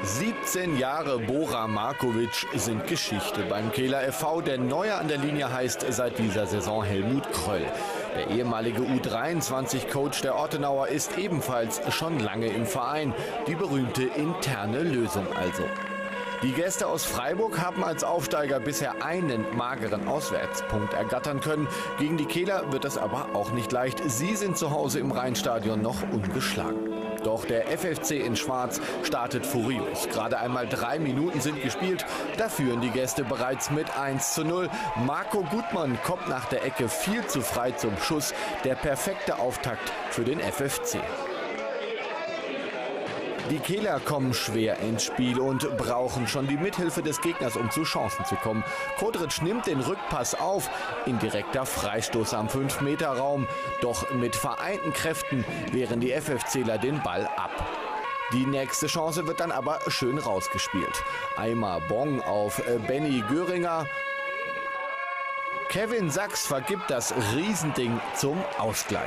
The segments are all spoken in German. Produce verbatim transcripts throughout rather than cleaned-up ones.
siebzehn Jahre Bora Markovic sind Geschichte beim Kehler F V. Der Neue an der Linie heißt seit dieser Saison Helmut Kröll. Der ehemalige U dreiundzwanzig-Coach der Ortenauer ist ebenfalls schon lange im Verein. Die berühmte interne Lösung also. Die Gäste aus Freiburg haben als Aufsteiger bisher einen mageren Auswärtspunkt ergattern können. Gegen die Kehler wird das aber auch nicht leicht. Sie sind zu Hause im Rheinstadion noch ungeschlagen. Doch der F F C in Schwarz startet furios. Gerade einmal drei Minuten sind gespielt. Da führen die Gäste bereits mit eins zu null. Marco Gutmann kommt nach der Ecke viel zu frei zum Schuss. Der perfekte Auftakt für den F F C. Die Kehler kommen schwer ins Spiel und brauchen schon die Mithilfe des Gegners, um zu Chancen zu kommen. Kodric nimmt den Rückpass auf, indirekter Freistoß am fünf Meter Raum. Doch mit vereinten Kräften wehren die FFCler den Ball ab. Die nächste Chance wird dann aber schön rausgespielt. Eimer Bong auf Benny Göringer. Kevin Sachs vergibt das Riesending zum Ausgleich.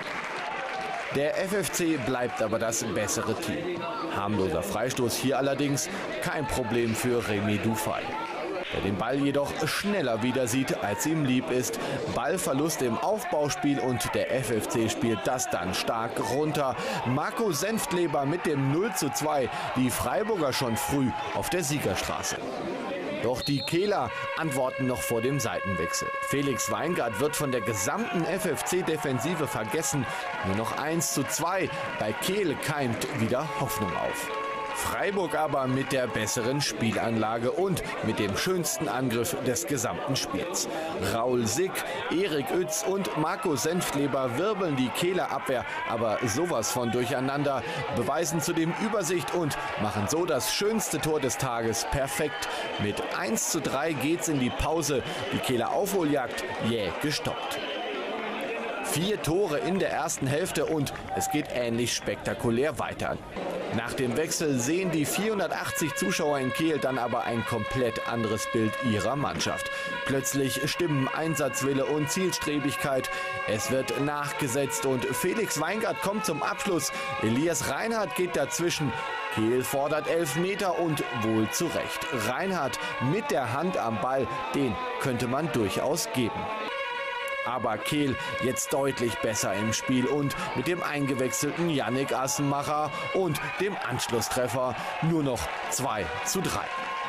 Der F F C bleibt aber das bessere Team. Harmloser Freistoß hier allerdings kein Problem für Remy Dufay, der den Ball jedoch schneller wieder sieht, als ihm lieb ist. Ballverlust im Aufbauspiel und der F F C spielt das dann stark runter. Marco Senftleber mit dem null zu zwei, die Freiburger schon früh auf der Siegerstraße. Doch die Kehler antworten noch vor dem Seitenwechsel. Felix Weingart wird von der gesamten F F C-Defensive vergessen. Nur noch eins zu zwei. Bei Kehl keimt wieder Hoffnung auf. Freiburg aber mit der besseren Spielanlage und mit dem schönsten Angriff des gesamten Spiels. Raul Sick, Erik Uetz und Marco Senftleber wirbeln die Kehler Abwehr aber sowas von durcheinander, beweisen zudem Übersicht und machen so das schönste Tor des Tages perfekt. Mit eins zu drei geht's in die Pause. Die Kehler Aufholjagd jäh gestoppt. Vier Tore in der ersten Hälfte und es geht ähnlich spektakulär weiter. Nach dem Wechsel sehen die vierhundertachtzig Zuschauer in Kehl dann aber ein komplett anderes Bild ihrer Mannschaft. Plötzlich stimmen Einsatzwille und Zielstrebigkeit. Es wird nachgesetzt und Felix Weingart kommt zum Abschluss. Elias Reinhardt geht dazwischen. Kehl fordert elf Meter und wohl zu Recht. Reinhardt mit der Hand am Ball, den könnte man durchaus geben. Aber Kehl jetzt deutlich besser im Spiel und mit dem eingewechselten Yannick Assenmacher und dem Anschlusstreffer nur noch zwei zu drei.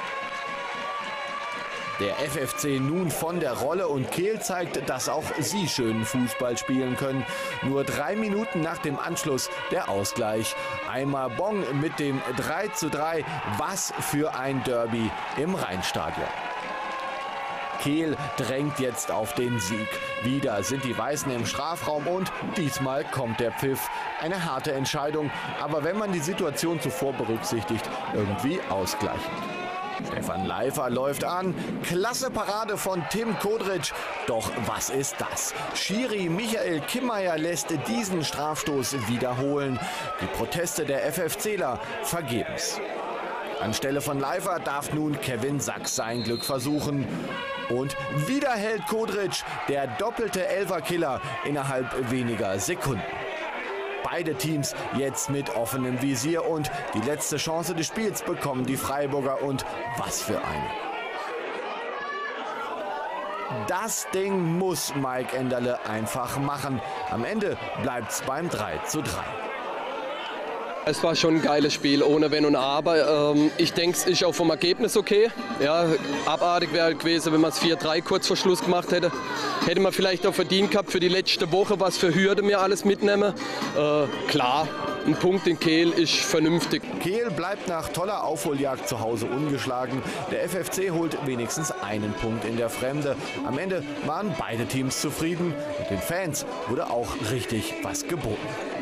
Der F F C nun von der Rolle und Kehl zeigt, dass auch sie schönen Fußball spielen können. Nur drei Minuten nach dem Anschluss der Ausgleich. Eimer Bong mit dem drei zu drei. Was für ein Derby im Rheinstadion. Kehl drängt jetzt auf den Sieg. Wieder sind die Weißen im Strafraum und diesmal kommt der Pfiff. Eine harte Entscheidung, aber wenn man die Situation zuvor berücksichtigt, irgendwie ausgleichend. Stefan Leifer läuft an. Klasse Parade von Tim Kodric. Doch was ist das? Schiri Michael Kimmeier lässt diesen Strafstoß wiederholen. Die Proteste der FFCler vergebens. Anstelle von Leifer darf nun Kevin Sachs sein Glück versuchen. Und wieder hält Kodric, der doppelte Elferkiller, innerhalb weniger Sekunden. Beide Teams jetzt mit offenem Visier und die letzte Chance des Spiels bekommen die Freiburger und was für eine. Das Ding muss Mike Enderle einfach machen. Am Ende bleibt es beim drei zu drei. Es war schon ein geiles Spiel, ohne Wenn und Aber. Ähm, ich denke, es ist auch vom Ergebnis okay. Ja, abartig wäre gewesen, wenn man es vier drei kurz vor Schluss gemacht hätte. Hätte man vielleicht auch verdient gehabt für die letzte Woche, was für Hürde wir alles mitnehmen. Äh, klar, ein Punkt in Kehl ist vernünftig. Kehl bleibt nach toller Aufholjagd zu Hause ungeschlagen. Der F F C holt wenigstens einen Punkt in der Fremde. Am Ende waren beide Teams zufrieden und den Fans wurde auch richtig was geboten.